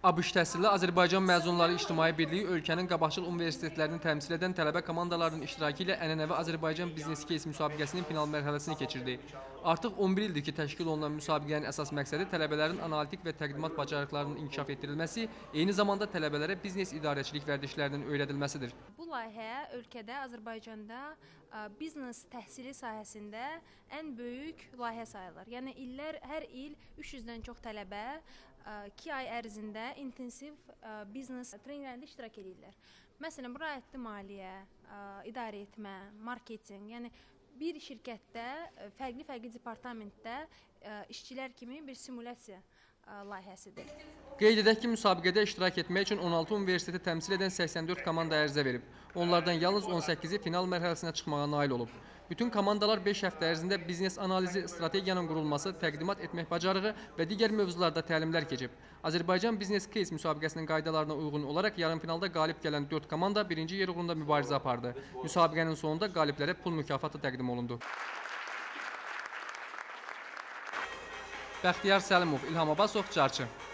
ABŞ təhsilli Azərbaycan məzunları İctimai Birliyi ölkənin qabaqcıl universitetlərini təmsil edən tələbə komandalarının iştirakı ilə ənənəvi Azərbaycan Biznes Case müsabiqəsinin final mərhələsini keçirdi. Artıq 11 ildir ki, təşkil olunan müsabiqənin əsas məqsədi tələbələrin analitik və təqdimat bacarıqlarının inkişaf etdirilməsi, eyni zamanda tələbələrə biznes idarəçilik vərdişlərinin öyrədilməsidir. Bu layihə ölkədə, Azərbaycanda biznes təhsili sahəsində ən böyük layihə sayılır. Yəni hər il 300-dən çox tələbə 2 ay ərzində intensiv biznes treninqlərində iştirak edirlər. Məsələn, rəayətli maliyyə, idarə etmə, marketinq, yəni bir şirkətdə fərqli departamentdə işçilər kimi bir simulyasiya layihəsidir. Qeyd edək ki, müsabiqədə iştirak etmək üçün 16 universiteti təmsil edən 84 komanda ərizə verib. Onlardan yalnız 18-i final mərhələsinə çıxmağa nail olub. Bütün komandalar 5 həftə ərzində biznes analizi, strategiyanın qurulması, təqdimat etmək bacarığı və digər mövzularda təlimlər keçib. Azərbaycan Biznes Case müsabiqəsinin qaydalarına uyğun olaraq yarımfinalda qalib gələn 4 komanda birinci yer uğrunda mübarizə apardı. Müsabiqənin sonunda qaliblərə pul mükafatı təqdim olundu. Bəxtiyar Səlimov, İlham Abbasov, Carçı.